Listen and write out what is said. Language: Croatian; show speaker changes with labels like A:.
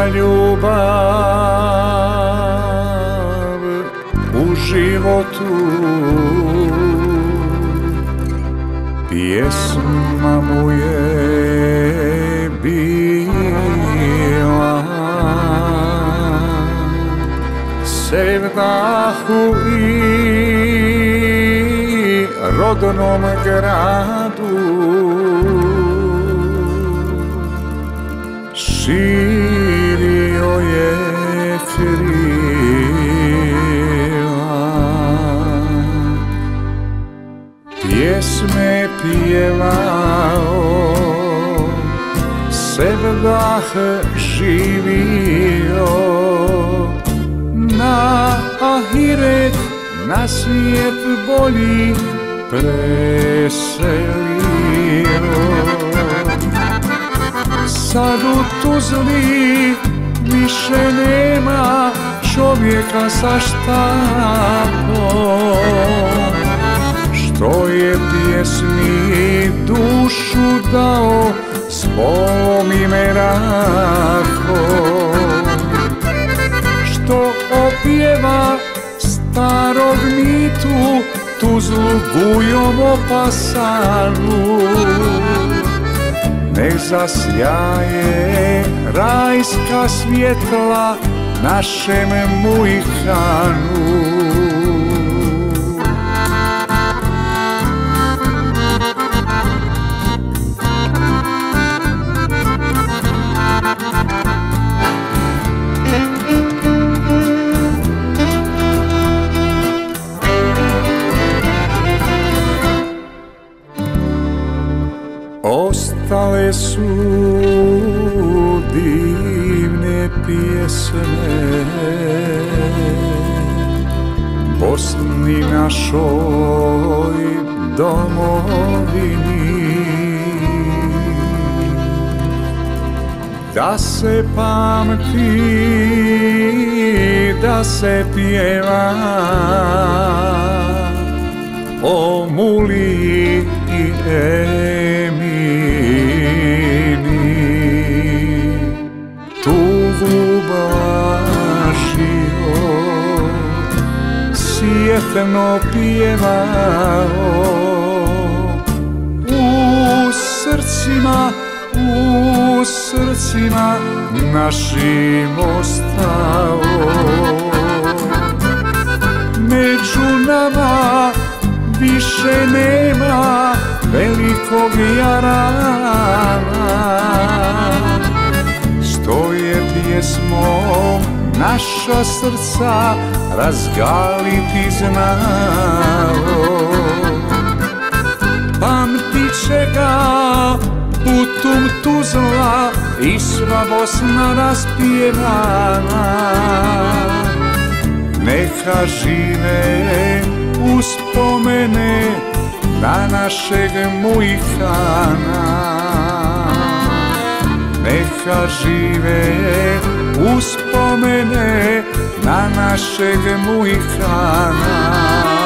A: prva ljubav u životu, pjesma mu je bila, sevdahu i rodnom gradu, širio je krila, pjesme pjevao, sevdah živio, na ahiret, na svijet bolji preselio. Sad u Tuzli više nema čovjeka sa štapom, što je pjesmi dušu dao svom i merahom, što opjeva starog mitu Tuzlu gujom opasanu. Nek zasjaje rajska svjetla našem Mujhanu. Ostale su divne pjesme Bosni našoj domovini, da se pamti, da se pjeva o Muli i sjetno pjevao, u srcima našim ostao. Među nama više nema velikog jarana, što je pjesmom naša srca razgaliti znao. Pamtit će ga putum Tuzla i sva Bosna raspjevana. Neka žive uspomene na našeg Mujhana. Neka žive uspomene na našeg Mujhana.